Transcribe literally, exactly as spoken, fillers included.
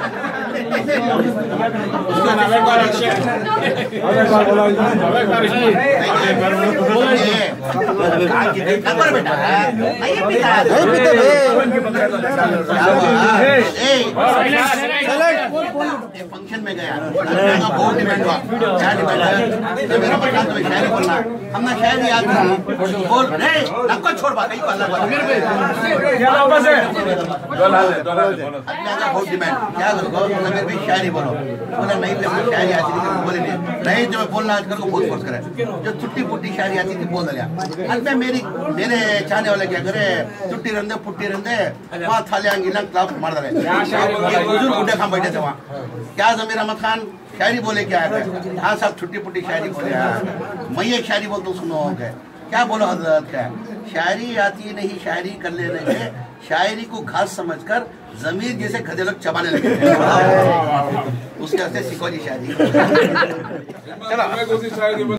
Function में गया बहुत डिमांड हुआ, क्या डिमांड है? तो मेरा मतलब तुम्हें शायरी बोलना, हमने शायरी याद नहीं बोल रहे, नक्को छोड़ बात, कहीं को अल्लाह बहुत डिमांड, क्या करो मेरे भी शायरी बोलो, बोला नहीं तो शायरी आती थी बोले नहीं, नहीं जो मैं बोलना आज कर को बहुत फोर्स करे, जो छुट्टी पुट्टी शायरी आती थी बोल दिया। आज मैं मेरी मेरे चाहने वाले क्या करे, छुट्टी रंदे पुट्टी रंदे वहाँ थाले अंगिला क्लास मार दे, बुजुर्ग बुढ़े खाम बैठे थे वहाँ, क्या जमीर अहमद खान शायरी बोले क्या है? हाँ साहब छुट्टी पुट्टी शायरी बोले, मैं एक शायरी बोल तो सुनो क्या क्या बोलो हजरत, क्या शायरी आती नहीं शायरी कर ले रहे, शायरी को घास समझकर जमीर जैसे गधे लोग चबाने लगे उसके हस्ते सीखो जी शायरी।